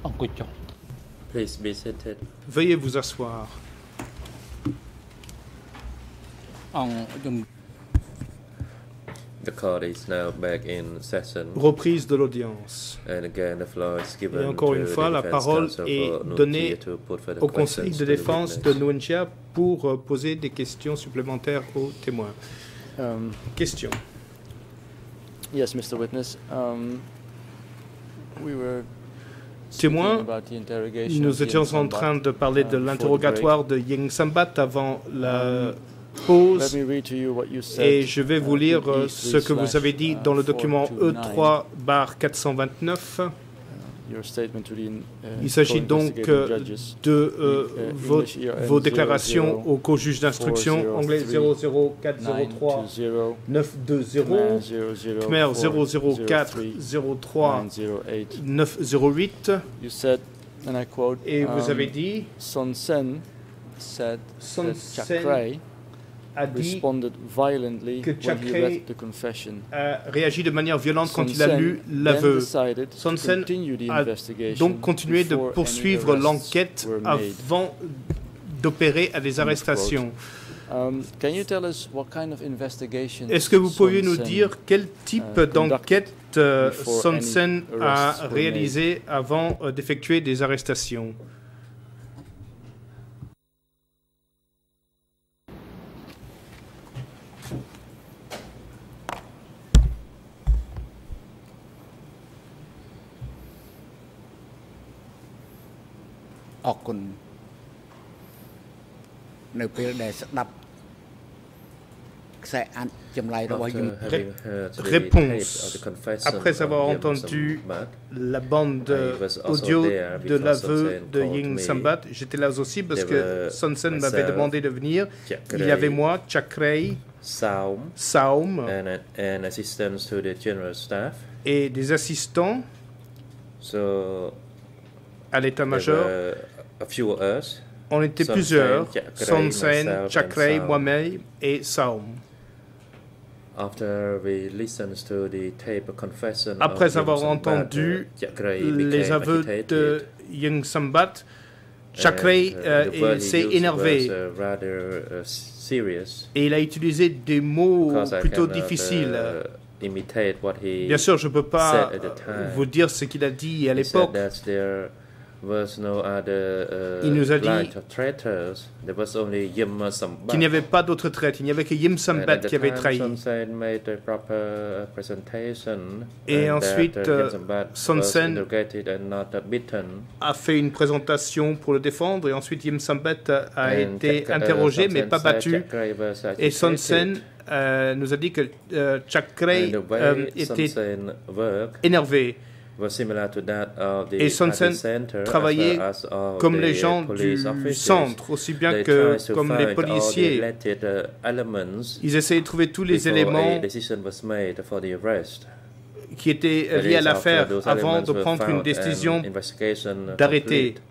Please be seated. Veuillez vous asseoir. The court is now back in session. Reprise de l'audience. And again, the floor is given Et encore une to fois, the la defense parole counsel est for donnée Nutia to put further au Conseil questions de to the défense de witness. Nuentia pour poser des questions supplémentaires aux témoins. Question. Yes, Mr. Witness. We were Témoin, speaking about the interrogation nous of étions Yin en train Sambat, de parler de before the l'interrogatoire de Yin Sambat avant la pause. Let me read to you what you said, Et je vais vous lire in ce que vous avez dit dans le document E3/429. your statement to the, Il s'agit donc co-investigating judges. de English vos déclarations au co-juge d'instruction, anglais 00403 920, Khmer 00403 908. You said, and I quote, Et vous avez dit, Son Sen said Son that Sen Chakrai a dit responded violently que when he Chakrai read the confession. a réagi de manière violente quand Son il a Sen lu then l'aveu. decided Son to Sen continue the a investigation donc continué de before any poursuivre arrests l'enquête were made. avant d'opérer à des arrestations. Can you tell us what kind of investigation Est-ce que vous pourriez nous Son Sen dire quel type d'enquête before Son any Sen a arrests were réalisé avant d'effectuer des arrestations? Réponse. Après avoir entendu la bande audio de l'aveu de Yin Sambat, j'étais là aussi parce que Son Sen m'avait demandé de venir. Il y avait moi, Chakrai, Saum and assistance to the general staff. Et des assistants So à l'état-major. a few of us. On était Son plusieurs, Sen, Son Sen, myself, Chakrai, and Saum. moi-même et Saum. After we listened to the tape confession Après of avoir Yin Sambat, entendu Chakrai les became aveux agitated, de Yin Sambat, Chakrai the word he s'est used énervé was, rather serious, et il a utilisé des mots because I plutôt cannot, difficiles. imitate what he Bien sûr, je ne peux pas said at the time. vous dire ce qu'il a dit à He said l'époque. that there was no other Il nous a blind dit traitors. There was only Yin Sambat. qu'il n'y avait pas d'autre traite, il n'y avait que Yin And Sambat at the qui avait time, trahi. Son Sen made a proper presentation, Et and ensuite, that, Yin Sambat Son was Sen interrogated and not beaten. A fait une présentation pour le défendre et ensuite Yin Sambat a And été Son interrogé Sen mais pas said battu. Chakrai was Et Son agitated. Sen nous a dit que Chakrai And the way Son était Sen worked énervé. was similar to that of the Et Son Party Sen Center, travaillait as well as of comme the les gens police du officers. centre, aussi bien They que tried to comme les find all the policiers. related, elements Ils essayaient de trouver tous les before éléments a decision was made for the arrest. qui étaient That liés à is, l'affaire after those avant elements de were prendre une found and décision investigation d'arrêter. complete.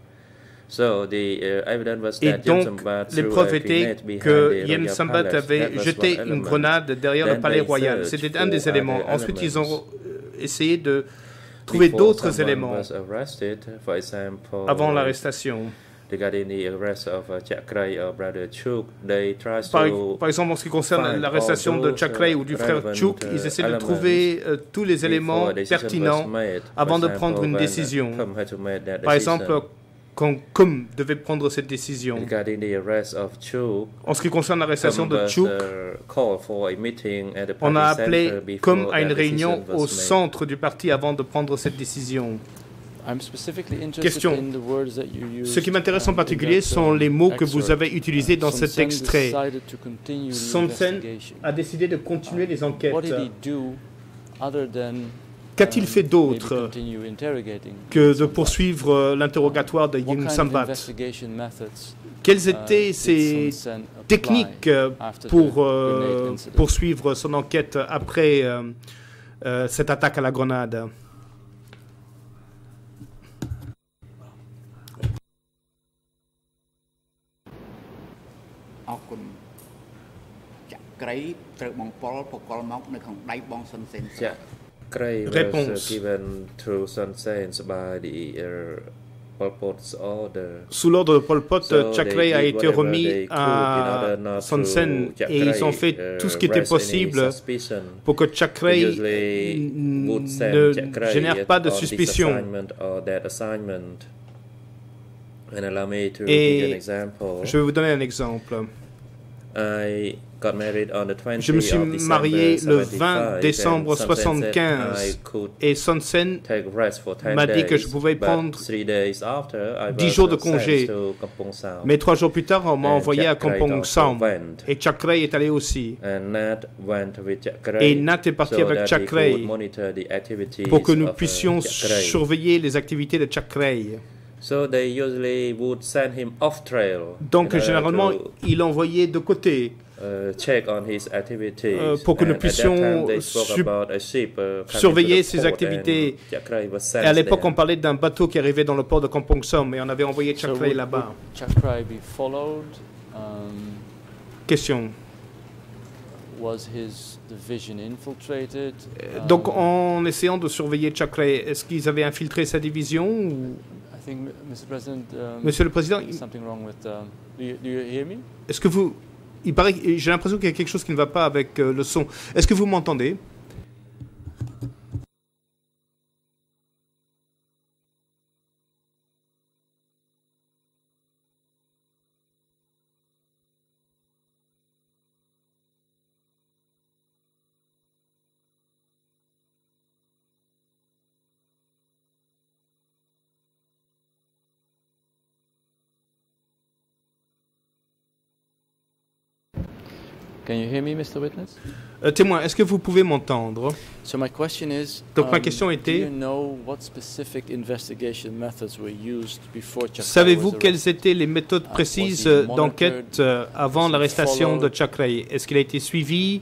So the evidence was Et that Yin donc, Sambat les threw preuves a étaient grenade behind que the Yin royal Sambat palace. avait That was jeté one une element. grenade derrière le Then palais they royal. searched C'était un for des éléments. other Ensuite, ils elements. ont essayé de trouver Before d'autres someone éléments was arrested, for example, avant l'arrestation. regarding the arrest of Chakrai or brother Chuk, they tried Par to exemple, en ce qui concerne find l'arrestation all de those, Chakrai ou du frère relevant, Chuk, ils essaient de elements trouver tous les éléments before a decision was pertinents made. avant de For prendre une example, when décision. Khum had to make that Par decision. exemple, quand Kum devait prendre cette décision. Regarding the arrest of Chuk, En ce qui concerne l'arrestation Khum de was, Chuk, called for a meeting at the on a party appelé center before Kum à une that réunion decision was au made. centre du parti avant de prendre cette décision. I'm specifically interested Question. in the words that you used, Ce qui m'intéresse en in particulier that, sont les mots que vous excerpt. avez utilisés dans Son cet Sen extrait. decided to continue the Son Sen investigation. a décidé de continuer les enquêtes. What did he do other than Qu'a-t-il fait maybe d'autre continue interrogating que de Sambat? poursuivre l'interrogatoire de What Yin kind of Sambat? investigation methods, Quelles étaient did ses Son Sen apply techniques after the pour grenade incident? poursuivre son enquête après cette attaque à la grenade? Chakrai was Réponse. given to Son Sen by the Sous l'ordre de Pol Pot, Chakray a été remis à Son Sen et ils ont fait tout ce qui était possible pour que Chakray ne génère pas de suspicion. Et je vais vous donner un exemple. Je me suis marié le 20 décembre 1975 et Son Sen m'a dit que je pouvais prendre 10 jours de congé. Mais 3 jours plus tard, on m'a envoyé à Kampong Sam et Chakray est allé aussi. Et Nat est parti avec Chakray pour que nous puissions surveiller les activités de Chakray. Donc généralement, il l'envoyait de côté pour que nous puissions surveiller ses activités. Et à l'époque, on parlait d'un bateau qui arrivait dans le port de Kampong Som et on avait envoyé Chakray là-bas. Question. Donc en essayant de surveiller Chakray, est-ce qu'ils avaient infiltré sa division ou... Monsieur le Président, est-ce que vous... Il paraît, j'ai l'impression qu'il y a quelque chose qui ne va pas avec le son. Est-ce que vous m'entendez? Can you hear me, Mr. Witness? Témoin, est-ce que vous pouvez m'entendre? So my question is, donc ma question était, do you know what specific investigation methods were used before Chakray savez-vous quelles étaient les méthodes précises d'enquête avant l'arrestation de Chakray? Est-ce qu'il a été suivi?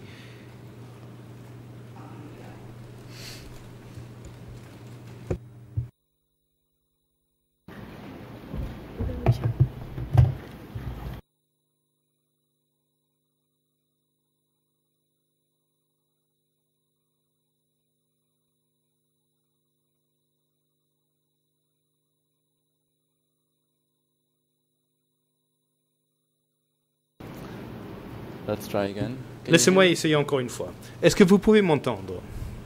Let's try again. Laissez-moi essayer encore une fois. Est-ce que vous pouvez m'entendre?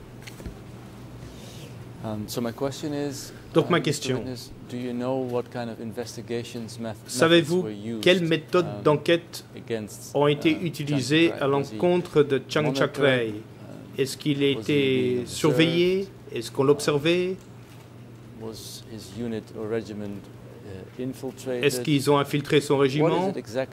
So my question is, donc ma question, do you know what kind of investigations savez-vous quelles méthodes d'enquête ont été utilisées à l'encontre de Chang Chakray? Est-ce qu'il a été surveillé? Est-ce qu'on l'observait? Est-ce qu'ils ont infiltré son régiment?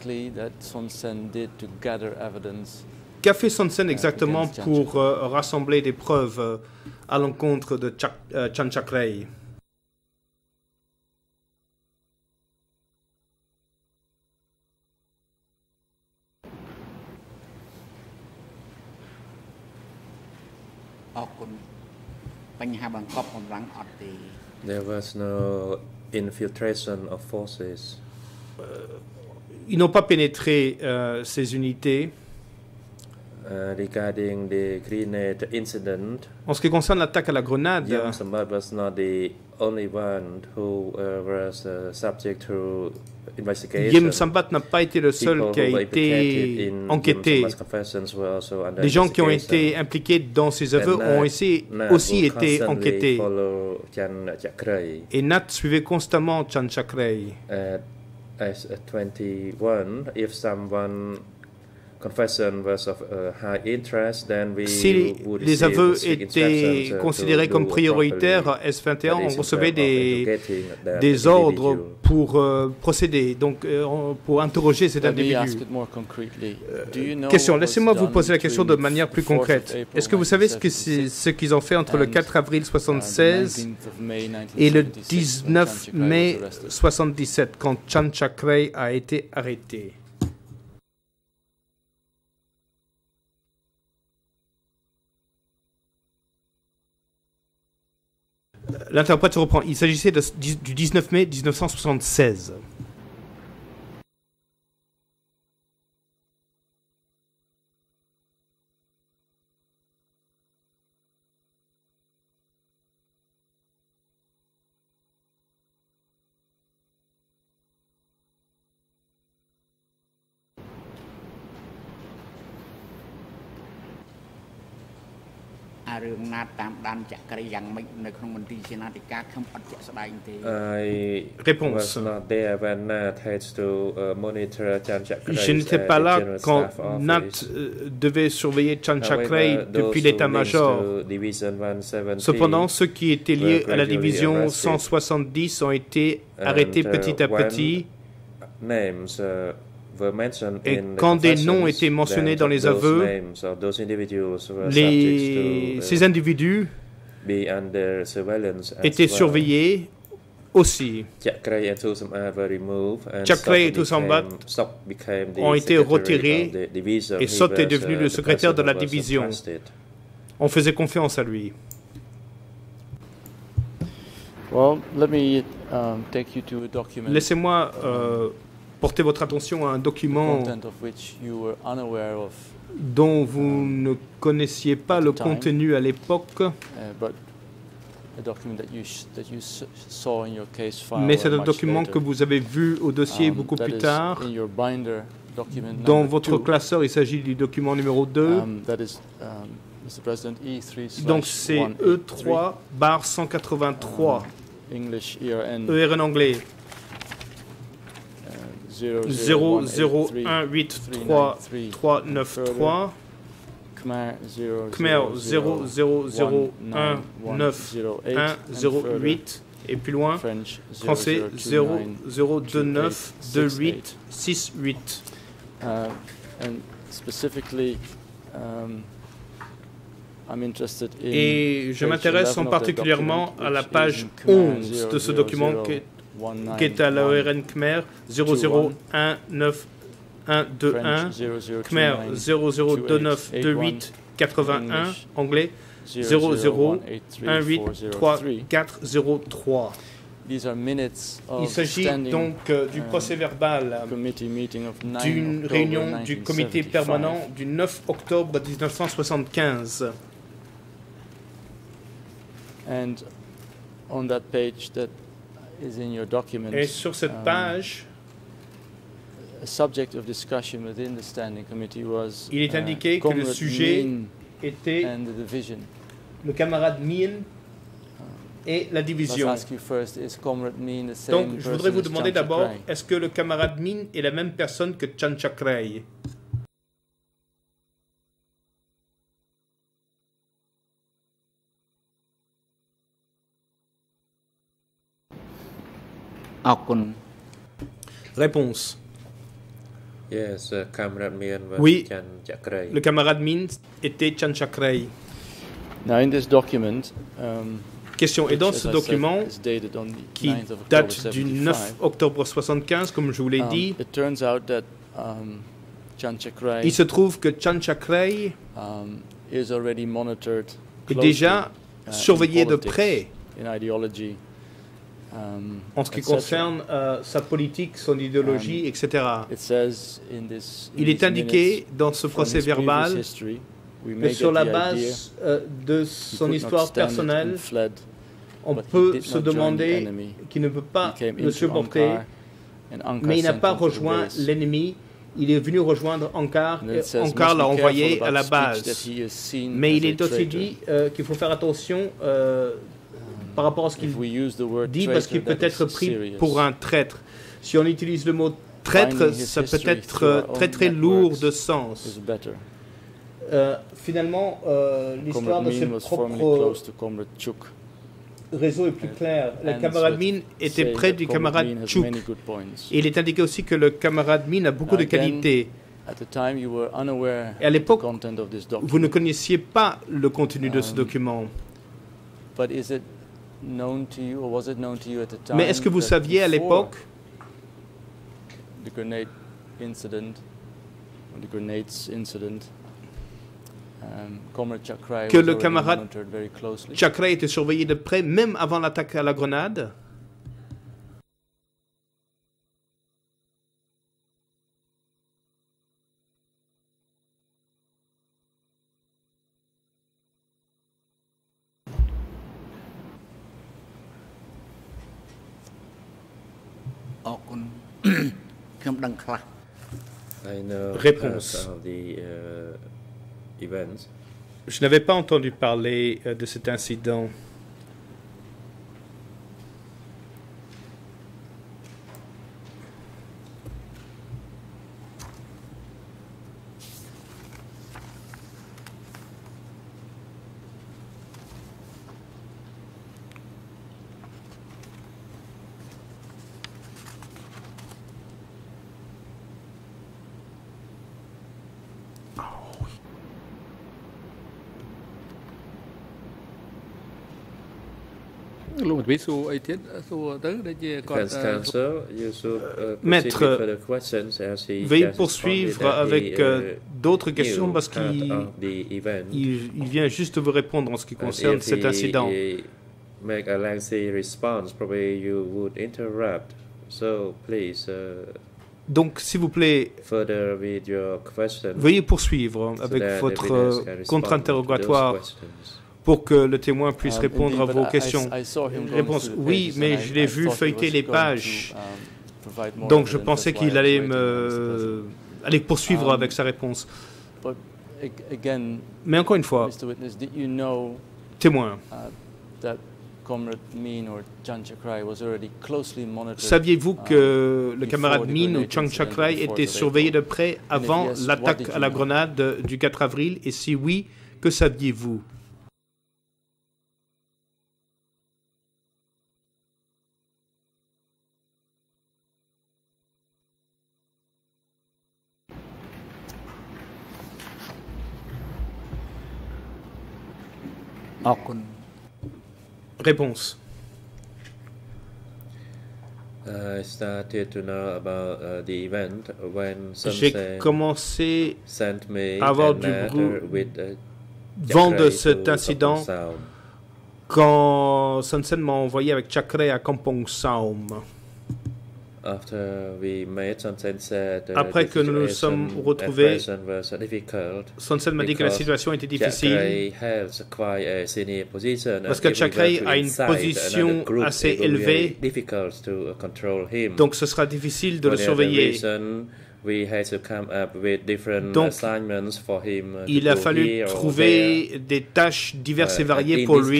Qu'a fait Son Sen exactement pour rassembler des preuves à l'encontre de Chang Chakray? There was no infiltration of forces. Ils n'ont pas pénétré ces unités. Regarding the grenade incident, en ce qui concerne l'attaque à la grenade, Yum Sambat was not the only one who was subject to investigation. Yum Sambat n'a pas été le seul qui a été enquêté. Les gens qui ont été impliqués dans ces aveux ont aussi été enquêtés. Et Nat suivait constamment Chang Chakray. As 21, if someone confession was of high interest, then si les aveux étaient considérés comme prioritaires à S21, on recevait des ordres pour procéder, donc pour interroger cet individu. Question, laissez-moi vous poser la question de manière plus concrète. Est-ce que vous savez ce qu'ils ont fait entre le 4 avril 1976 et le 19 mai 1977, quand Chang Chakray a été arrêté? L'interprète se reprend. Il s'agissait du 19 mai 1976. Réponse. not there when Nat had to monitor Chan Chakrai. Je n'étais pas là quand Nat devait surveiller Chan Chakrai depuis l'état-major. Cependant, ceux qui étaient liés à la division 170 ont été arrêtés petit à petit. Et quand des noms étaient mentionnés dans les aveux, ces individus étaient surveillés aussi. Chakrai et Toussambat ont été retirés et Sot est devenu le secrétaire de la division. On faisait confiance à lui. Laissez-moi porter votre attention à un document dont vous ne connaissiez pas le contenu à l'époque, mais c'est un document que vous avez vu au dossier beaucoup plus tard. Dans votre classeur, il s'agit du document numéro 2. Donc c'est E3/183, ERN anglais. 001839393, Khmer 000190108 et plus loin, français 00292868. Et je m'intéresse en particulièrement à la page 11 de ce document qui est à l'ORN Khmer 00191121, Khmer 00292881, anglais 00183403. Il s'agit donc du procès-verbal d'une réunion du comité permanent du 9 octobre 1975. Et sur cette page, il est indiqué que le sujet était le camarade Min et la division. Donc, je voudrais vous demander d'abord, est-ce que le camarade Min est la même personne que Chan Chakrai? Réponse. Yes, oui, le camarade Min était Chan Chakrai. Question. Et dans ce document, qui date du 9 octobre 1975, comme je vous l'ai dit, il se trouve que Chan Chakrai est déjà surveillé de près en ce qui concerne sa politique, son idéologie, etc. Il est indiqué dans ce procès verbal que sur la base de son histoire personnelle, on peut se demander qu'il ne peut pas le supporter, mais il n'a pas rejoint l'ennemi. Il est venu rejoindre Ankar, et Ankar l'a envoyé à la base. Mais il est aussi dit qu'il faut faire attention par rapport à ce qu'il dit, parce qu'il peut être pris pour un traître. Si on utilise le mot traître, ça peut être très très lourd de sens. Finalement, l'histoire de ses propres réseau est plus clair. Le camarade Min était près du camarade Chuk. Et il est indiqué aussi que le camarade Min a beaucoup de qualités. Et à l'époque, vous ne connaissiez pas le contenu de ce document. Mais est-ce que vous saviez à l'époque que le camarade Chakrai était surveillé de près, même avant l'attaque à la grenade? I know Réponse. of the events. Je n'avais pas entendu parler de cet incident. Maître, veuillez poursuivre avec d'autres questions parce qu'il vient juste vous répondre en ce qui concerne cet incident. Make a lengthy response, probably you would interrupt. So please, donc, s'il vous plaît, veuillez poursuivre avec votre contre-interrogatoire pour que le témoin puisse répondre à vos questions. Réponse, oui, mais je l'ai vu feuilleter les pages. Donc, je pensais qu'il allait aller poursuivre avec sa réponse. Mais encore une fois, témoin, saviez-vous que le camarade Min ou Chang Chakrai était surveillé de près avant l'attaque à la grenade du 4 avril? Et si oui, que saviez-vous? Réponse. J'ai commencé à avoir du vent de cet incident quand Sun Sen m'a envoyé avec Chakrai à Kampong Saum. Après que nous nous sommes retrouvés, Sun Sen m'a dit que la situation était difficile parce que Chakrai a une position assez élevée, donc ce sera difficile de le surveiller. Donc, il a fallu trouver des tâches diverses et variées pour lui.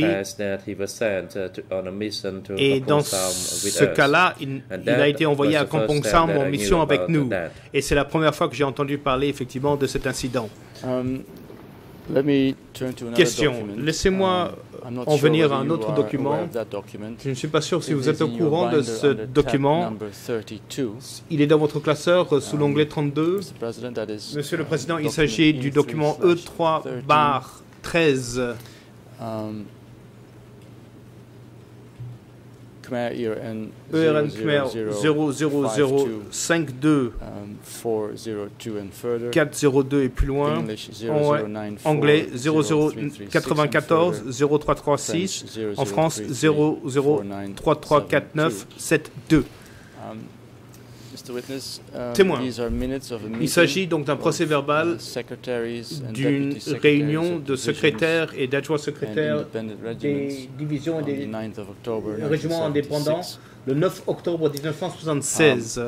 Et dans ce cas-là, il a été envoyé à Kampong Saum en mission avec nous. Et c'est la première fois que j'ai entendu parler effectivement de cet incident. Question. Laissez-moi en venir à un autre document. Je ne suis pas sûr si vous êtes au courant de ce document. Il est dans votre classeur sous l'onglet 32. Monsieur le Président, il s'agit du document E3/13. ERN Khmer 00052 402 et plus loin. Anglais 0094 0336. En France 00334972. Témoin. Il s'agit donc d'un procès verbal d'une réunion de secrétaires et d'adjoints secrétaires des divisions et des régiments indépendants le 9 octobre 1976.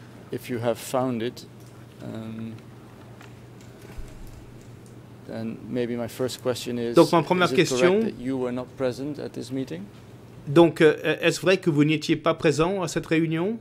Donc ma première question, donc est-ce vrai que vous n'étiez pas présent à cette réunion?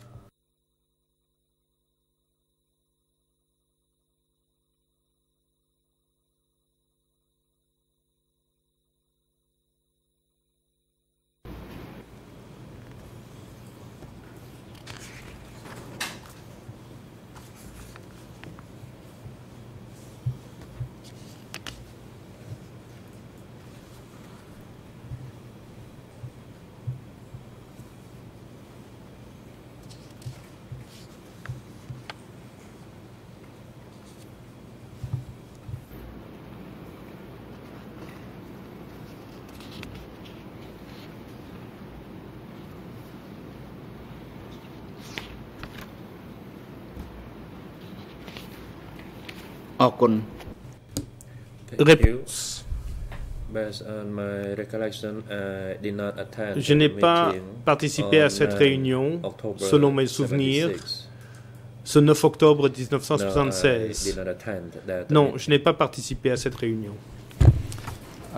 Réponse. Je n'ai pas participé à cette réunion, selon mes souvenirs, ce 9 octobre 1976. Non, je n'ai pas participé à cette réunion.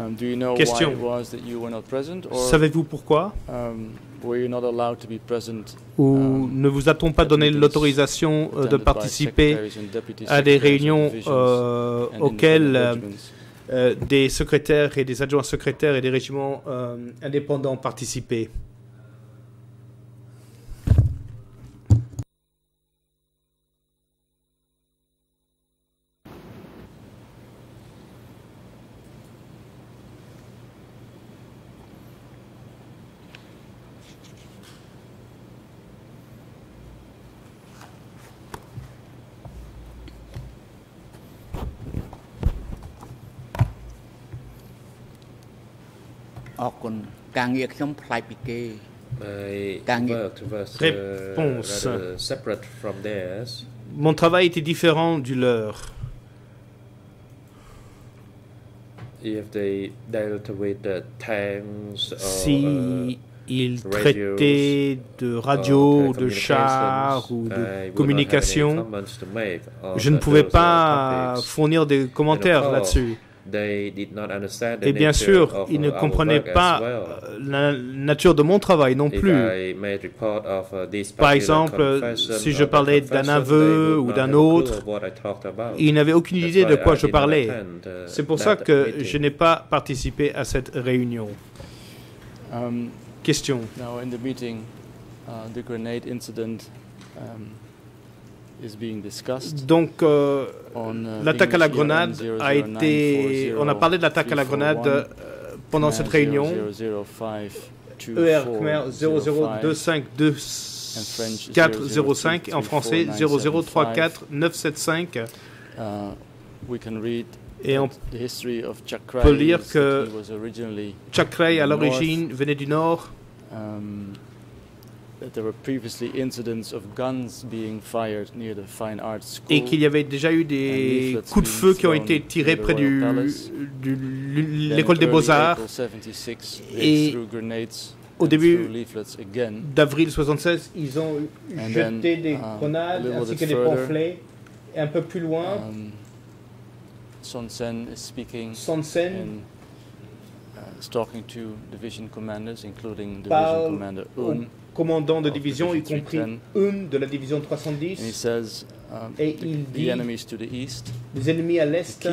Question. Savez-vous pourquoi? Ou ne vous a-t-on pas donné l'autorisation de participer à des réunions auxquelles des secrétaires et des adjoints secrétaires et des régiments indépendants participaient? Réponse. Mon travail était différent du leur. Si ils traitaient de radio, de chars ou de communication, je ne pouvais pas fournir des commentaires là-dessus. Et bien sûr, ils ne comprenaient pas la nature de mon travail non plus. Par exemple, si je parlais d'un aveu ou d'un autre, ils n'avaient aucune idée de quoi je parlais. C'est pour ça que je n'ai pas participé à cette réunion. Question. Donc, l'attaque à la grenade a été... On a parlé de l'attaque à la grenade pendant cette réunion. ER Khmer 00252405 et en français 0034975. Et on peut lire que Chakrai à l'origine venait du nord. Et qu'il y avait déjà eu des coups de feu qui ont été tirés près de l'école des Beaux-Arts. Et au début d'avril 1976, ils ont jeté des grenades ainsi que des pamphlets. Et un peu plus loin, Son Sen parle au commandant de division, y compris de la division 310, et il dit les ennemis à l'est.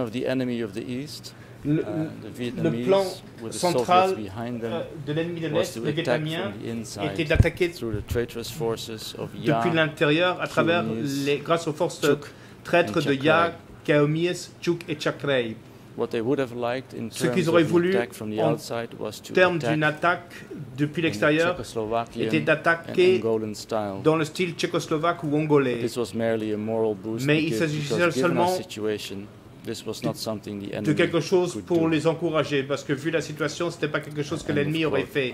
Le plan central de l'ennemi de l'Est, le Vietnamien, était d'attaquer depuis l'intérieur grâce aux forces traîtres de Ya, Kaomies, Chuk et Chakrai. Ce qu'ils auraient voulu en termes d'une attaque depuis l'extérieur était d'attaquer dans le style tchécoslovaque ou angolais. Mais il s'agissait seulement de quelque chose pour les encourager, parce que vu la situation, ce n'était pas quelque chose que l'ennemi aurait fait.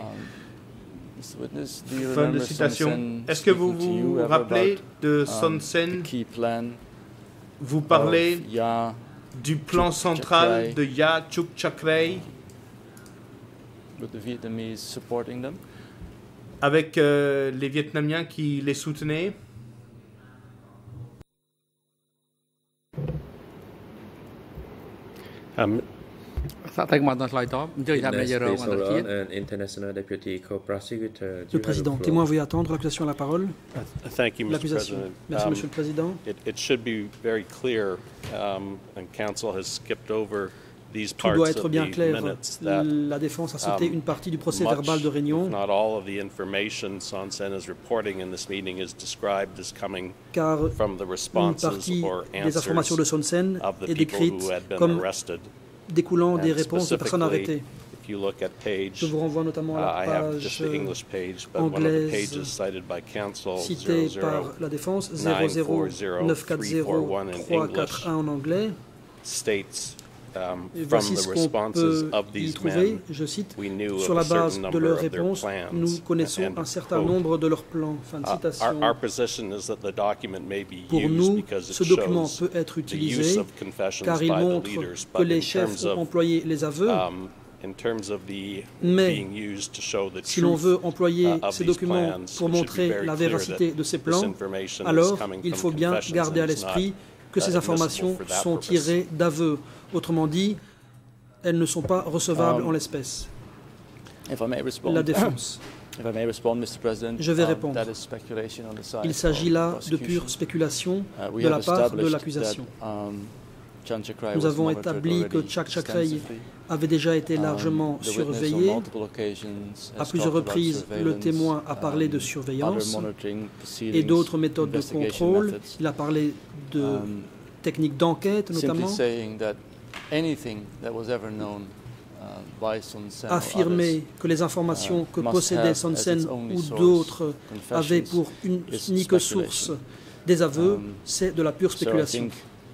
Fin de citation. Est-ce que vous vous rappelez de Son Sen? Vous parlez du plan central de Ya, Chuk, Chakrai avec les Vietnamiens qui les soutenaient. Le président, témoin veuillez attendre, l'accusation a la parole. L'accusation. Merci, Monsieur le Président. Tout doit être bien clair. La défense a sauté une partie du procès verbal de réunion, car une partie des informations de Son Sen est décrite comme découlant des réponses de personnes arrêtées. Je vous renvoie notamment à la page anglaise citée par la défense 00940341 en anglais. Et voici ce qu'on peut y trouver, je cite, « Sur la base de leurs réponses, nous connaissons un certain nombre de leurs plans. » Fin de citation. Pour nous, ce document peut être utilisé car il montre que les chefs ont employé les aveux, mais si l'on veut employer ces documents pour montrer la véracité de ces plans, alors il faut bien garder à l'esprit que ces informations sont tirées d'aveux. Autrement dit, elles ne sont pas recevables en l'espèce. La défense. Je vais répondre. Il s'agit là de pure spéculation de la part de l'accusation. Nous avons établi que Chak Chakrai avait déjà été largement surveillé. À plusieurs reprises, le témoin a parlé de surveillance et d'autres méthodes de contrôle. Il a parlé de techniques d'enquête, notamment. Affirmer que les informations que possédait Son Sen ou d'autres avaient pour unique source des aveux, c'est de la pure spéculation.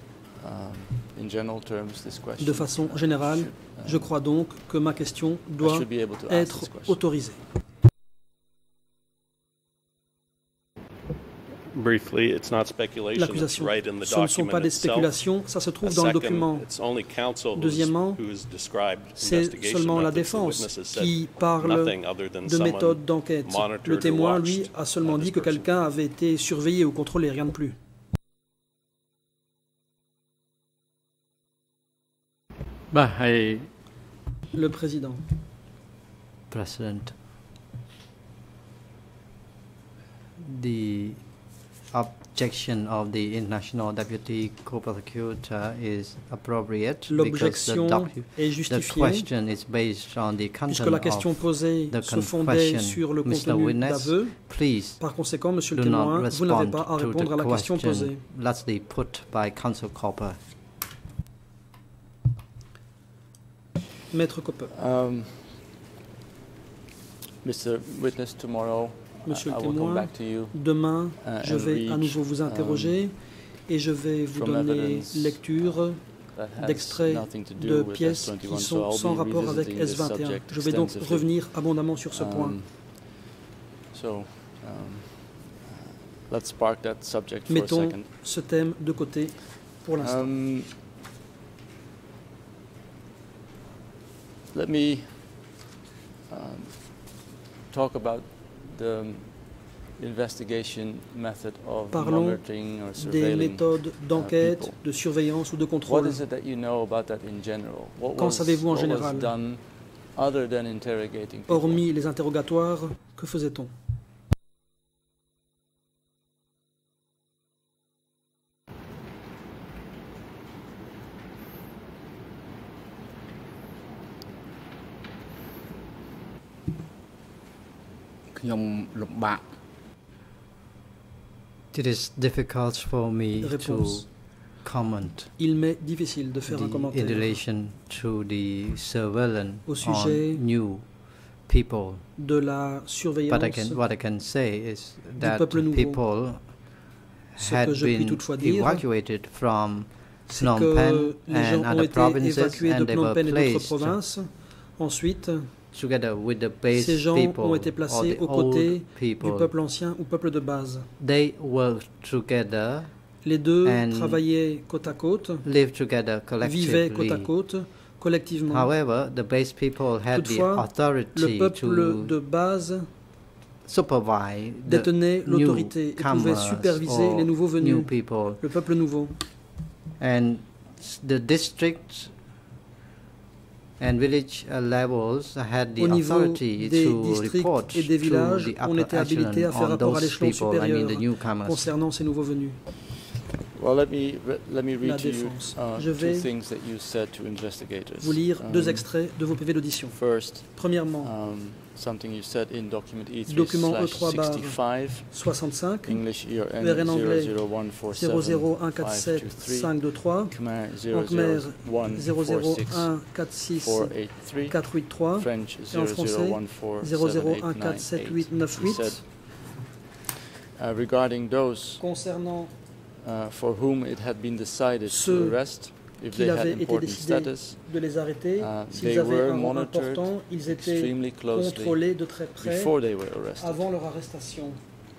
De façon générale, je crois donc que ma question doit être autorisée. L'accusation, ce ne sont pas des spéculations, ça se trouve dans le document. Deuxièmement, c'est seulement la défense qui parle de méthode d'enquête. Le témoin, lui, a seulement dit que quelqu'un avait été surveillé ou contrôlé, rien de plus. Le président. The objection of the international deputy co-prosecutor is appropriate because the question is based on the content la question posée se fondait sur le contenu d'aveu. Par conséquent, Monsieur le témoin, vous n'avez pas à répondre à la question posée. Lastly put by Counsel Copper. Maître Copper. Mr. Witness, tomorrow. Monsieur le témoin, demain, je vais à nouveau vous interroger et je vais vous donner lecture d'extraits de pièces qui sont sans rapport avec S21. Je vais donc revenir abondamment sur ce point. Mettons ce thème de côté pour l'instant. Let me talk about Parlons des méthodes d'enquête, de surveillance ou de contrôle. Qu'en savez-vous en général? Hormis les interrogatoires, que faisait-on? It is difficult for me to comment. Il m'est difficile de faire un commentaire in relation to the surveillance au sujet on new people. De la surveillance what I can say is that people had been evacuated from Phnom Penh and other provinces and they were placed ensuite together with the base ces gens people ont été placés aux côtés du peuple ancien ou peuple de base. They worked together. Les deux travaillaient côte à côte, vivaient côte à côte, collectivement. However, the base people had Toutefois, the authority le peuple de base détenait l'autorité et pouvait superviser les nouveaux venus, le peuple nouveau. And the district and village levels had the Au niveau authority des to districts report et des villages, to the on était habilité à faire on rapport à those l'échelon people, supérieur the newcomers. concernant ces nouveaux venus. Well, let me read to you Je vais two things that you said to investigators. Vous lire deux extraits de vos PV d'audition. First, premièrement, something you said in document document E3/65, English en anglais 001475223, 0014753, en khmer 00146-483, French et en français 001478898. Regarding those concernant for whom it had been decided to arrest, if they had important status, de les arrêter, s'ils avaient un rang important, ils étaient contrôlés de très près avant leur arrestation.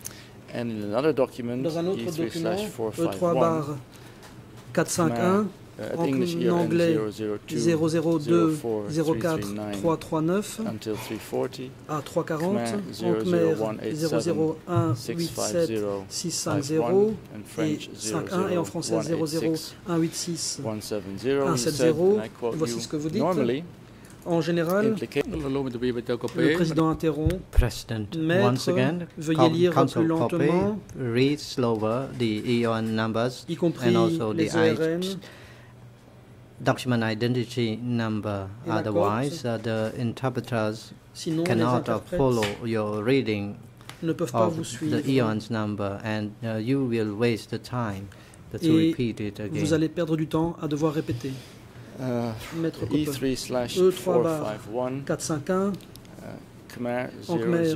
And in another document, dans un autre document, E3/451, En anglais, 002 04 339 à 340, en Khmer 001 87 650 et 51, et en français 00186 170. Voici ce que vous dites. En général, le président interrompt. Maître, veuillez lire plus lentement, read slower the EON numbers, y compris and also les the ERN, document identity number. Otherwise, the interpreters sinon, cannot follow your reading ne peuvent pas of vous suivre. the EON's number, and you will waste the time to Et repeat it again. vous allez perdre du temps à devoir répéter. Maître Copper. E3/451 451 Khmer en Khmer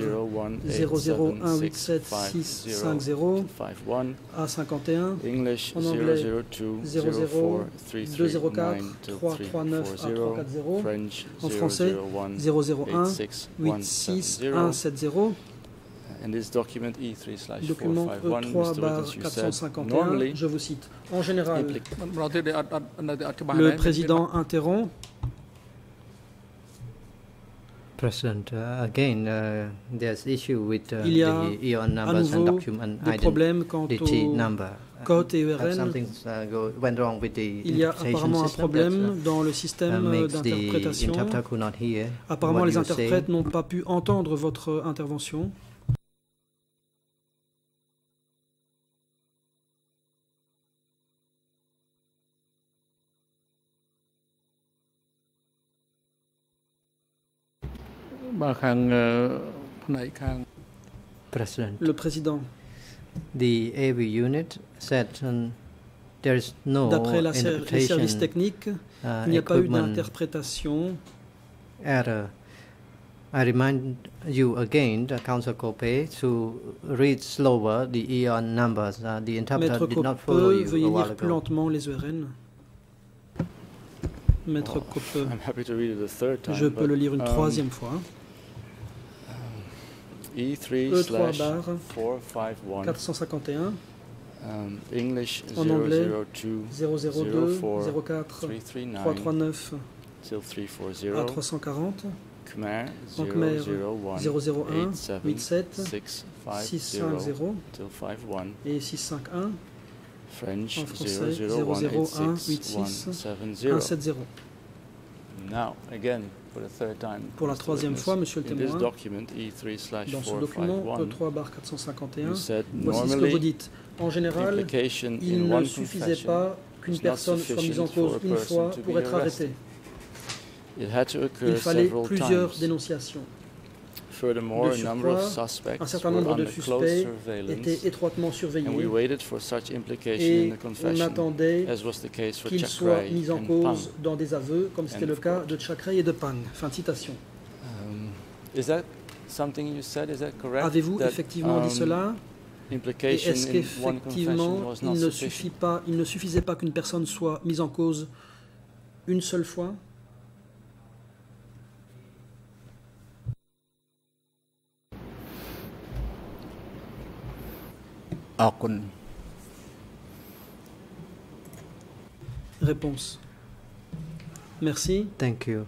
00187 à 51, English en anglais 002 00204 339 à 340, French en français 001 86 170. And this document E3/451, Document E3/451, je vous cite. En général, le président interrompt. President, again, there's issue with the EON à numbers and nouveau document des problèmes quant identity au number. code et ERN. Something went wrong with the Il y a interpretation apparemment un system problème dans le that système makes the d'interprétation. interpreter could not hear Apparemment, what les you interprètes say. n'ont pas pu entendre votre intervention. President, Le président, the AV unit said there is no d'après les services interpretation techniques, il n'y a pas eu equipment d'interprétation. error. I remind you again, the Council Copé, to read slower the EON numbers. The interpreter Maître did not follow Copeux, you a veuillez while lire plus ago. lentement les ERN. Maître Copeux, I'm happy to read it a third time, je peux le lire une troisième fois. E3/451 451, English en anglais 002 002 04 339 339 till à 340, 340, Khmer en Khmer 001 87 650 650 till 51, et 651, French en français 00186 00186 170. 170. Now, again, for the third time, Pour la Mr. troisième Witness, fois, Monsieur le in this témoin, document dans ce document E3/451, E3/451, you said voici ce que vous normally dites. En général, implication il in ne one suffisait confession pas qu'une is not personne soit mise en sufficient for cause a une person fois to pour be être arrêtée. arrested. It had to occur Il fallait several plusieurs times. dénonciations. Furthermore, De a number of surcroît, un suspects certain were nombre de under close suspects surveillance, étaient étroitement and we surveillés waited for such implication in et the on confession, attendait as was the case for qu'ils soient Chakrai mis en and cause Pang. dans des aveux, comme c'était End le of cas quote. de Chakray et de Pang. Fin de citation. Is that something you said? Is that correct? Avez-vous That, effectivement dit cela? Et implication est-ce in one confession qu'effectivement, was il not ne sufficient? il ne suffisait pas qu'une personne soit mise en cause une seule fois? Réponse. Merci. Thank you.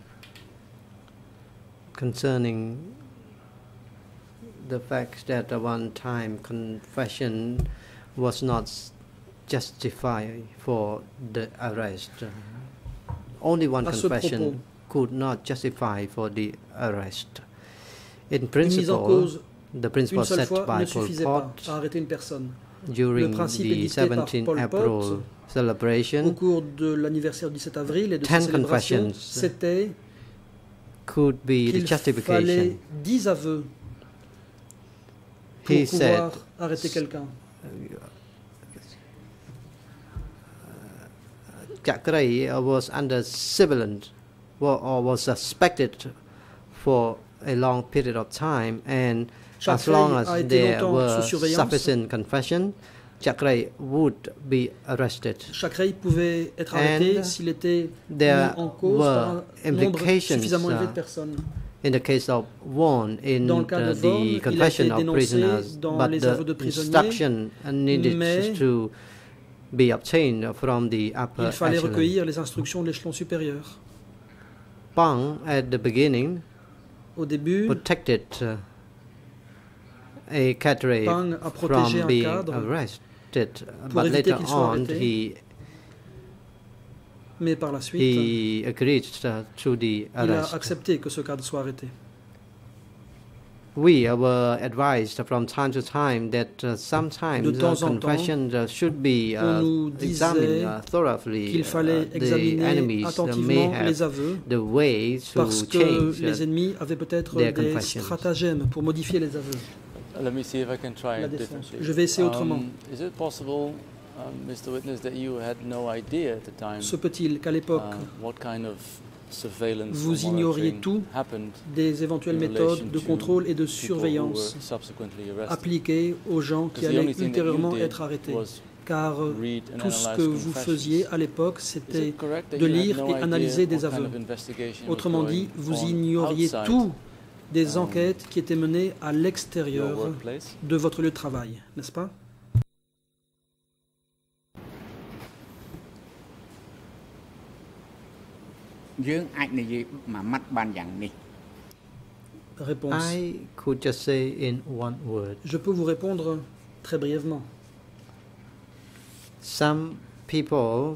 Concerning the fact that at one time confession was not justified for the arrest. Only one À ce propos, confession could not justify for the arrest. In une mise en principle, cause the principle une seule set fois by ne Pol suffisait pas Pot à arrêter une personne. during Le principe the édicté par 17th Pol Pot April au celebration cours de l'anniversaire du 17 avril et de 10 sa célébration, confessions c'était could be the qu'il justification. fallait 10 aveux pour He pouvoir said, arrêter quelqu'un. Chakray was under surveillance or was suspected for a long period of time, and as Chakray long a as été there longtemps were sous surveillance. sufficient confession, Chakray would be arrested. Chakray pouvait être And arrêté s'il était there mis en cause were par un nombre implications, suffisamment élevé de personnes. In the case of Vaughan, in Dans le cas de Vaughan, il a the été confession of dénoncé prisoners, dans but les aveux de the prisonniers, instruction needed mais to be obtained from the upper Il fallait echelon. recueillir les instructions de l'échelon supérieur. Pang, at the beginning, au début, protected a cadre Pang a protégé from un being cadre arrested, pour but éviter later qu'il soit on arrêté. Mais par la suite, he agreed to the il a arrest. accepté que ce cadre soit arrêté. We were advised from time to time that sometimes De temps en confession should be on nous examined disait thoroughly. qu'il fallait The examiner enemies may attentivement have les aveux the way to parce que change les ennemis avaient peut-être their des confessions. stratagèmes pour modifier les aveux. Let me see if I can try La it défense. differently. Je vais essayer autrement. Is it possible, Mr. Witness, that you had no idea at the time Se peut-il qu'à l'époque, what kind of surveillance vous or ignoriez monitoring tout happened des éventuelles in méthodes relation de to contrôle et de people who surveillance were subsequently arrested? appliquées aux gens qui Because the allaient only thing that you ultérieurement did être arrêtés? was Car read and tout ce analyze que vous confessions. faisiez à l'époque, Is c'était it correct that de you had lire no et idea analyser des what kind aveux. of investigation was Autrement going dit, vous on ignoriez outside tout des enquêtes qui étaient menées à your l'extérieur workplace? de votre lieu de travail, n'est-ce pas? Réponse. I could just say in one word. Je peux vous répondre très brièvement. Some people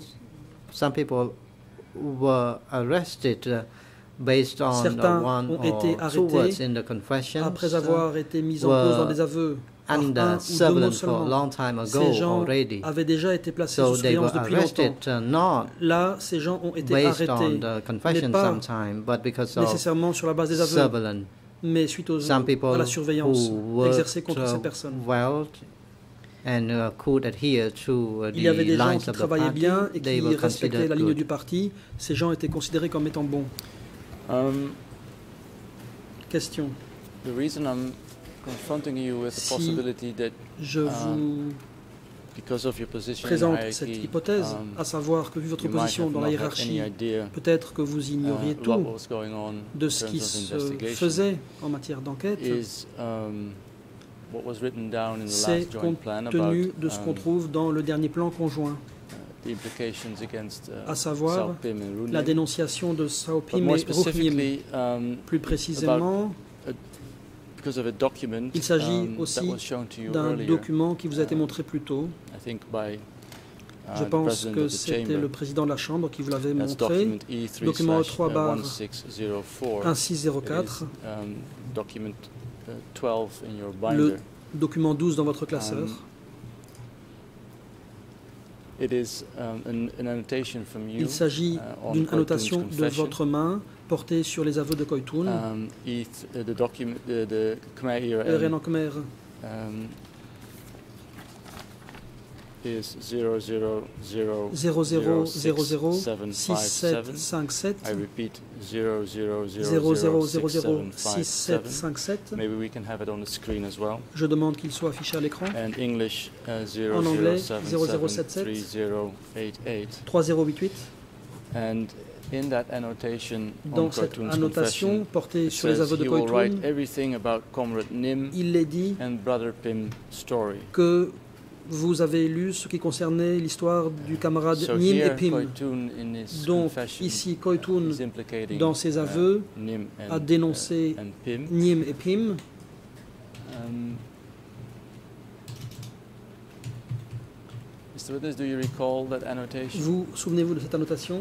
were arrested based on Certains one ont or été two words arrêtés in the confessions après avoir été mis en cause dans des aveux par un under ou deux mots surveillance for a seulement. long time ago Ces gens already. avaient déjà été placés So sous they were surveillance depuis longtemps. arrested not Là, ces gens ont été based on arrêtés, the confession mais pas sometime, but because of nécessairement sur la base des aveux, surveillance. mais suite Some à people la surveillance who exercée worked contre ces personnes. well and could adhere to Il y avait the des gens lines qui of the travaillaient party, bien et they qui were respectaient considered la ligne good. du parti. Ces gens étaient considérés comme étant bons. Question. The reason I'm confronting you with the Si possibility that je vous because of your position in présente hierarchy, cette hypothèse, à savoir que vu votre you might position have dans la not had hiérarchie, any idea, peut-être que vous ignoriez what tout was going on de in ce terms qui of se investigation, faisait en matière d'enquête, is what was written down in the c'est last joint compte plan tenu about de ce qu'on trouve dans le dernier plan conjoint, the implications against à savoir Sao Pim and Runye. la dénonciation de Sao But Pim more et Ruchnim. specifically, Plus précisément, because of a document il s'agit that aussi was shown to you d'un earlier, document qui vous a été montré plus tôt. I think by Je the pense president que of the c'était chamber. le président de la Chambre qui vous l'avait That's montré. document E3 Document slash, 3/1604. 1604. It is, document 12 in your binder. Le document 12 dans votre classeur. It is an annotation from you, Il s'agit on d'une Koitun's annotation de confession. votre main portée sur les aveux de Koitun. The document, the Khmer Rien en Khmer is 00006757. I repeat, 00006757. Maybe we can have it on the screen as well. Je demande qu'il soit affiché à l'écran. And English, En anglais, 3088. And in that annotation Dans on cette Koitun's annotation confession, portée it sur les says aveux de he will write Koitun, everything about Comrade Nim il est dit and Brother Pim story. que vous avez lu ce qui concernait l'histoire du camarade So Nim et here, Pim. Koitun, in his Donc confession, ici, Koitun, is implicating, dans ses aveux, Nim and, a dénoncé and Pim. Nim et Pim. Mr. Witness, do you recall that annotation? Vous souvenez-vous de cette annotation?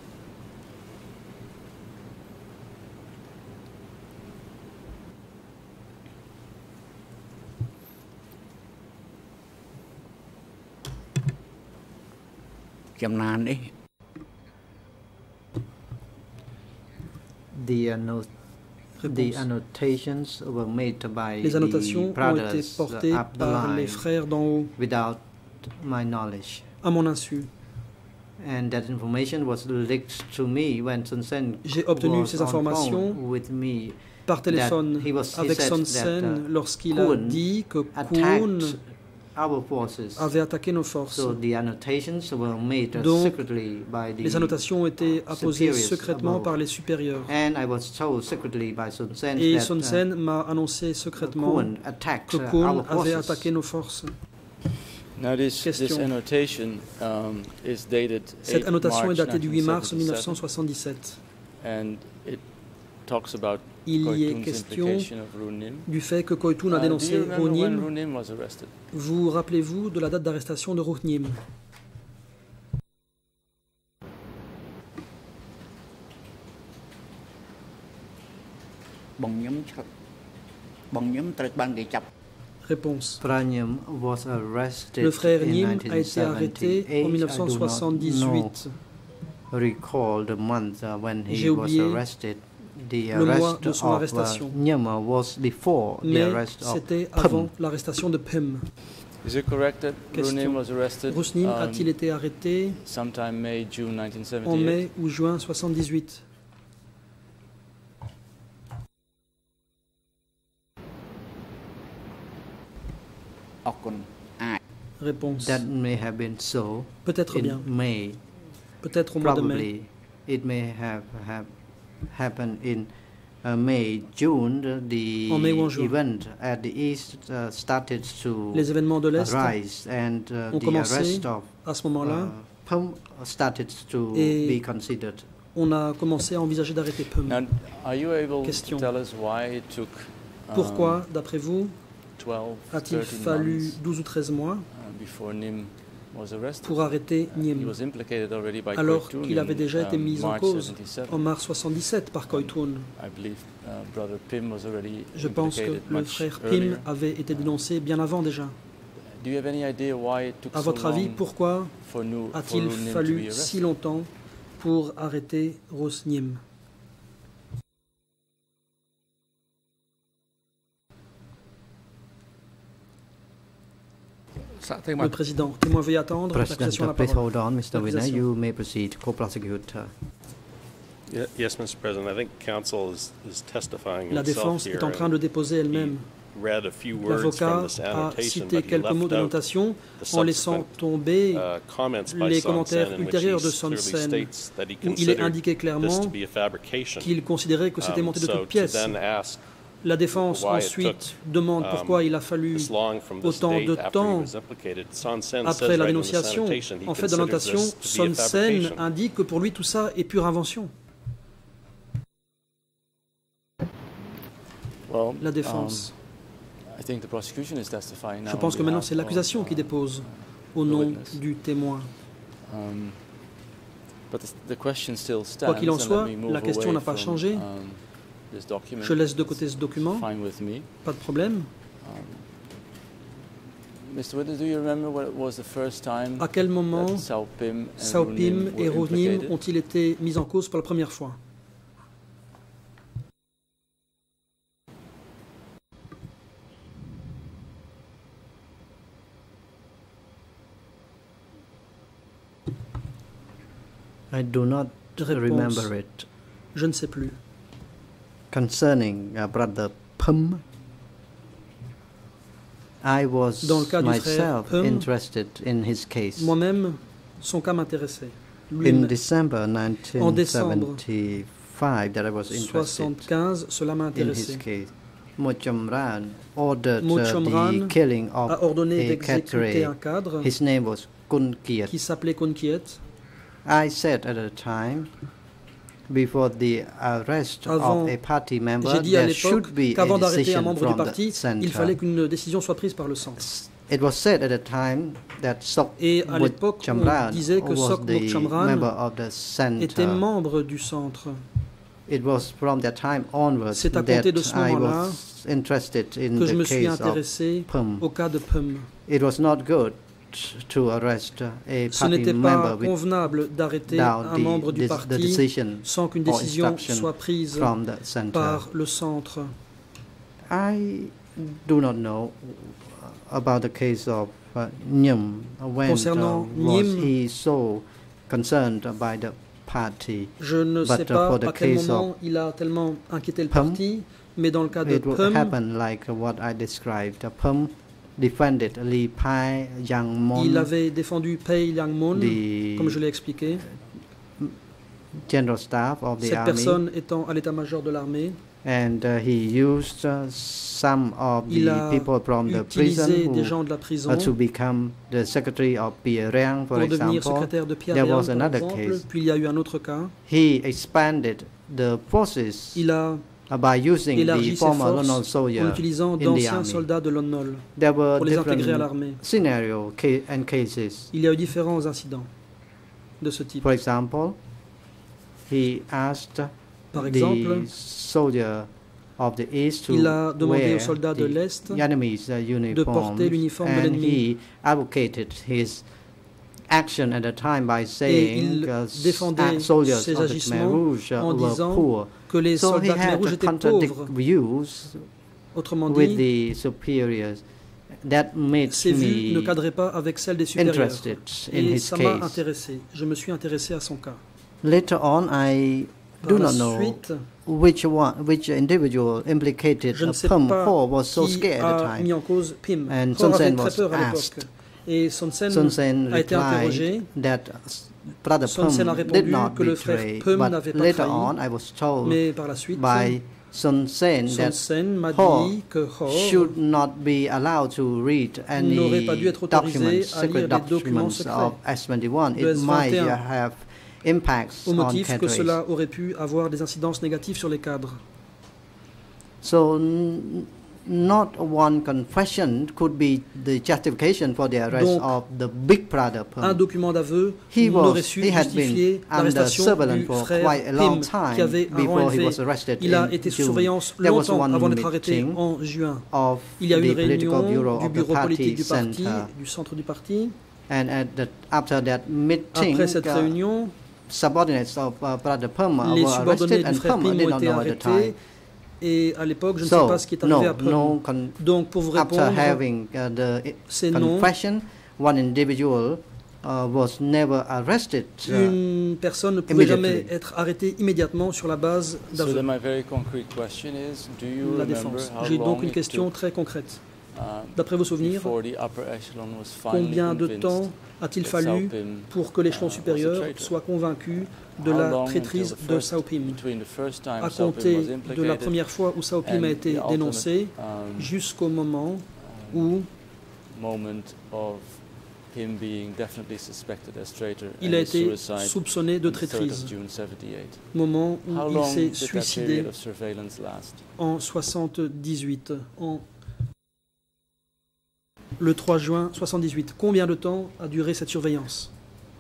The annotations were made by Les annotations the ont été brothers portées up the par les line frères d'en haut, without my knowledge. à mon insu. And that information was leaked to me when Son Sen J'ai obtenu was ces on informations phone with me. par téléphone he avec said Son that, Sen lorsqu'il a Kun dit que Kun attacked our forces. avait attaqué nos forces. So the annotations were made Donc, secretly by the les annotations ont été apposées superiors secrètement above. par les supérieurs. And I was told secretly by Son Sen Et that Son Sen m'a annoncé secrètement Kun attacked que Kun our avait forces. attaqué nos forces. Cette annotation est datée du 8 mars 1977. Il y est question du fait que Koitoun a dénoncé Rouhnim. Vous rappelez-vous de la date d'arrestation de Rouhnim? Réponse. Le frère Nim a été arrêté en 1978. J'ai oublié le mois de son arrestation. Mais c'était avant l'arrestation de Pim. Question. Rouhnim a-t-il été arrêté en mai ou juin 1978? Réponse. Peut-être bien. Peut-être au mois de mai. It may have happened in May, June. The event at the east started to les événements de l'Est rise, and ont commencé à ce moment-là. Started to be considered. On a commencé à envisager d'arrêter Pum. Question. Pourquoi, d'après vous, a-t-il fallu 12 ou 13 mois pour arrêter Nim, alors qu'il avait déjà été mis en cause en mars 1977 par Koitoun? Je pense que le frère Pim avait été dénoncé bien avant déjà. À votre avis, pourquoi a-t-il fallu si longtemps pour arrêter Rouhnim? Le président, témoin veuillez attendre. President, please hold on, Mr. Winner. You may proceed, co-prosecutor. Yes, Mr. President. I think counsel is testifying. La défense est en train de déposer elle-même. L'avocat a cité quelques mots de notation en laissant tomber les commentaires ultérieurs de Sonsen, où il est indiqué clairement qu'il considérait que c'était monté de toutes pièces. La défense ensuite demande pourquoi il a fallu autant de temps après la dénonciation. En fait, dans la notation, Sonsen indique que pour lui tout ça est pure invention. La défense. Je pense que maintenant c'est l'accusation qui dépose au nom du témoin. Quoi qu'il en soit, la question n'a pas changé. Je laisse de côté ce document, pas de problème. À quel moment Sao Pim et Rouhnim ont-ils été mis en cause pour la première fois? I do not remember it. Je ne sais plus. Concerning brother Pum, I was myself interested in his case. Moi-même, son cas m'intéressait. In December 1975, that I was interested cela m'a intéressé. In his case. Mo Chamran ordered the killing of a ordonné d'exécuter un cadre. His name was Kun Kiet. Qui s'appelait Kun Kiet. I said at the time, before the arrest of a party member, there should be a decision from the center. Il fallait qu'une décision soit prise par le centre. It was said at the time that Sok Muk Chamran was the member of the center. Était membre du centre. It was from that time onwards C'est à compter de ce moment-là que je me suis intéressé au cas de Pum. It was not good to arrest a Ce n'était pas convenable d'arrêter un membre du parti sans qu'une décision soit prise par le centre. I do not know about the case of Nyim. When was he so concerned by the party? Je ne sais pas à quel moment il a tellement inquiété le parti, mais dans le cas de Pum, it would happen like what I described. Pum defended Lee Pai Yang Mon. Il avait défendu Pai Yang Mon, comme je l'ai expliqué. General Staff of the Cette Army. personne étant à l'état-major de l'armée. And he used some of the people from the prison to become the secretary of Pierre Riang, for example. There was another case. Puis il y a eu un autre cas. He expanded the forces by using the former Lon Nol soldiers in the army. There were different scenarios and cases. Il y a eu différents incidents de ce type. For example, he asked the soldier of the East to wear the enemy's uniform, and he advocated his action at the time by saying soldiers of the Khmer Rouge were poor. So he had to contradict views with the superiors. That made me interested in his case. Je me suis intéressé à son cas. Later on, I do not know which individual implicated Pham Pho was so scared at the time. And Son Sen was asked. Son Sen replied that Brother Pham did not betray, but later on I was told by Son Sen that Pho should not be allowed to read any documents, secret documents of S-21. It might have impacts au motif on que cela aurait pu avoir des incidences négatives sur les cadres. So not one confession could be the justification for the arrest of the big brother Pham. Un document d'aveu n'aurait su justifier l'arrestation du frère Phim qui avait un rang élevé. Il a été sous surveillance longtemps avant d'être arrêté en juin. Il y a eu une réunion du bureau politique du parti, du centre du parti. And after that meeting, après cette réunion, subordinates of Brother Pham les were subordonnés arrested, and du frère Pham Phim did ont not été know at the time. arrêtés. Et à l'époque, je ne sais pas ce qui est arrivé après. Donc, pour vous répondre, after having the confession, one individual was never arrested. Une personne ne pouvait jamais être arrêtée immédiatement sur la base d'aveu. So my very concrete question is, do you La remember défense. how J'ai donc long une it question took, très concrète. D'après vos souvenirs, before the upper echelon was finally combien de convinced temps a-t-il that fallu Sao Phim, pour que l'échelon supérieur was a traitor? soit convaincu de How la long traîtrise until the de first- Sao Phim, between the first time à Sao Phim compter was de la implicated première fois où Sao Phim and a été the ultimate, dénoncé jusqu'au moment où moment of him being definitely suspected as traitor il and a his été suicide soupçonné de on the 3rd of traîtrise, June 78. moment où How il long s'est did that suicidé period of surveillance last? en 78, le 3 juin 78. Combien de temps a duré cette surveillance?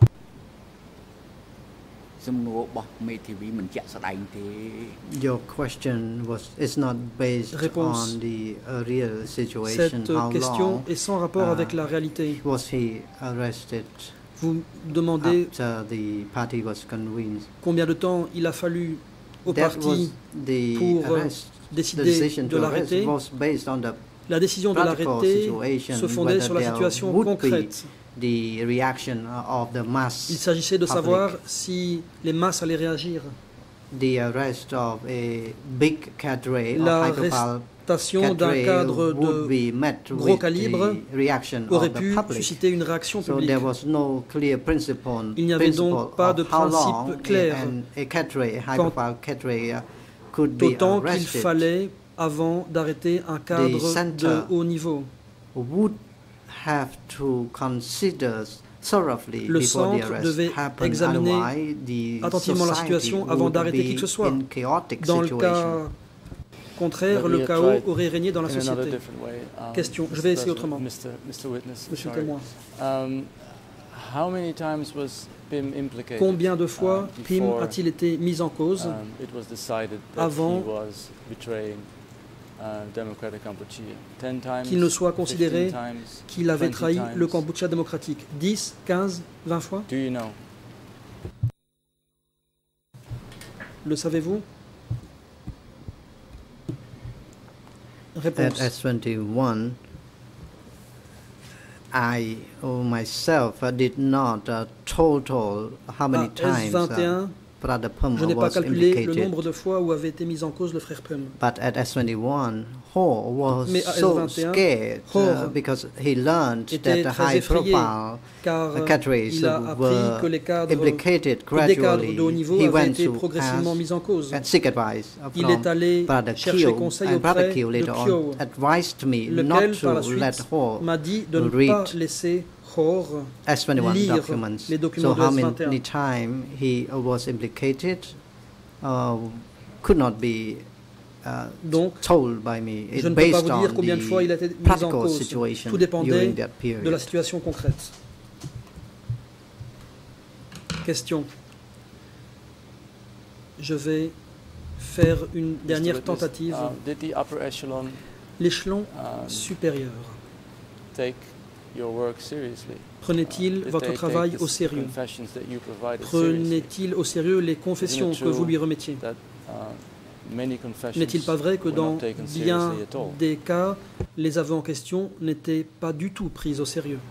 Your question is not based Réponse. on the real situation. Cette How question long est sans rapport avec la réalité. was he arrested Vous demandez after the party was convened? combien de temps il a fallu au That was parti the pour arrest. The décider decision de to arrest l'arrêter. was based on the La décision de practical l'arrêter situation, se fondait whether sur la there situation would be concrète. the reaction of the mass Il s'agissait de public. savoir si les masses allaient réagir. The arrest of a big cadre of high-profile L'arrestation d'un cadre cadre would be de met gros with calibre the reaction aurait of the pu public. susciter une réaction So publique. there was no clear principle. Il n'y avait donc pas de of how principe long clair a cadre, a high-profile cadre, could be D'autant qu'il arrested. fallait, avant d'arrêter un cadre center de haut niveau, Would have to consider thoroughly le before the centre arrest devait happened. examiner Otherwise, the attentivement la society situation avant would d'arrêter be qui que ce soit. in chaotic Dans le situation. cas contraire, Let le me chaos try aurait régné dans la in another société. different way. Question, je Mr. vais essayer President, autrement. Mr. Witness, Monsieur le sorry. témoin. How many times was Phim implicated? Combien de fois Phim before, a-t-il été mis en cause it was decided that avant he was betraying Democratic Kampuchea? 10 times, qu'il ne soit considéré 15 times, qu'il avait 20 trahi times? le Kampuchea démocratique? 10, 15, 20 fois? Do you know? Le savez-vous? At Réponse. S21, I myself did not total how many À times S21, Brother Pham je n'ai pas was calculé le implicated. nombre de fois où avait été mis en cause le frère Phim. But at S21, Hall was so scared because he learned that the high-profile cadres were implicated gradually. He went to ask and seek advice from Brother Kyo, and Brother Kyo later on advised me not to let Hall read S21 documents. So how many times he was implicated could not be told by me. It's based on the practical situation during that period. De la situation concrète. Question. Je vais faire une dernière tentative. L'échelon supérieur prenait-il votre travail au sérieux? Prenait-il au sérieux les confessions que vous lui remettiez? N'est-il pas vrai que dans bien des cas, les aveux en question n'étaient pas du tout pris au sérieux?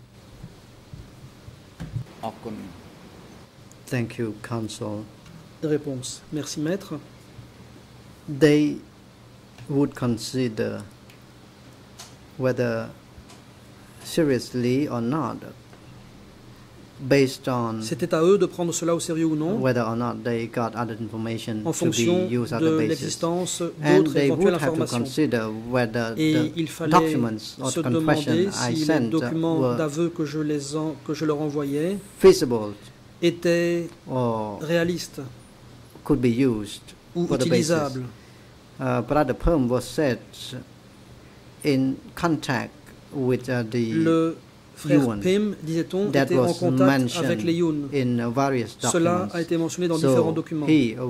Thank you, counsel. Réponse. Merci, maître. They would consider whether seriously or not, based on c'était à eux de prendre cela au sérieux ou non, whether or not they got other information en fonction to be used de l'existence d'autres éventuelles informations. Et il fallait se demander si les documents d'aveu que je leur envoyais étaient réalistes could be used ou utilisables. Brother Pum was set in contact with le frère Pim, disait-on, était en contact avec les Yun. Cela a été mentionné dans différents documents.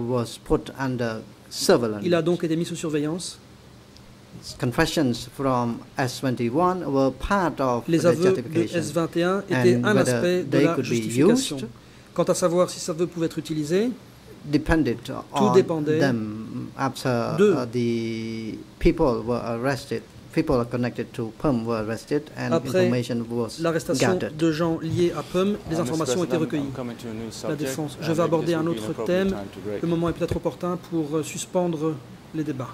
Il a donc été mis sous surveillance. Les aveux de S21 étaient un aspect de la justification. Quant à savoir si ces aveux pouvaient être utilisés, tout dépendait people connected to PUM were arrested and information was l'arrestation de gens liés à PUM, des informations ont été recueillies. La défense. Je vais aborder un autre thème. Le moment est peut-être opportun pour suspendre les débats.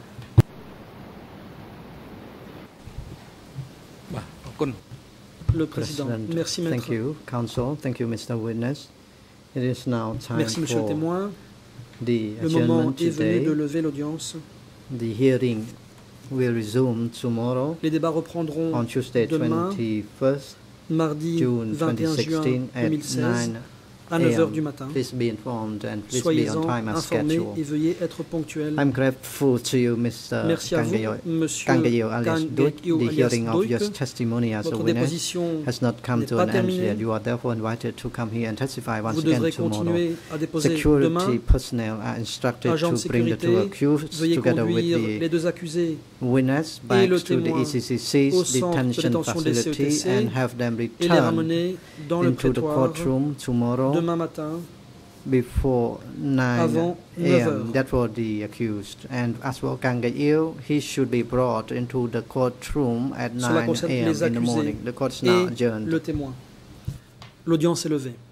Le président. Merci, maître. Thank you, counsel. Thank you, Mr. Witness. It is now time merci, monsieur le témoin. The le moment est venu de lever l'audience. The hearing will resume tomorrow. Les débats reprendront on Tuesday, demain, 21st mardi June 21 juin 2016, à 9h du matin. Soyez-en informés et veuillez être ponctuels. I'm grateful to you, Mr. Merci à vous, Monsieur Kangyo alias Duc. The hearing of your testimony as a witness has not come to an end yet. You are therefore invited to come here and testify once again tomorrow. Security personnel are instructed to bring the two accused together with the witness back to the ECCC's detention facility and have them returned into the courtroom tomorrow demain matin before 9 a.m. That for the accused. And as for Kang Gail, he should be brought into the courtroom at 9 a.m. in the morning. The court is now adjourned. Le témoin. L'audience est levée.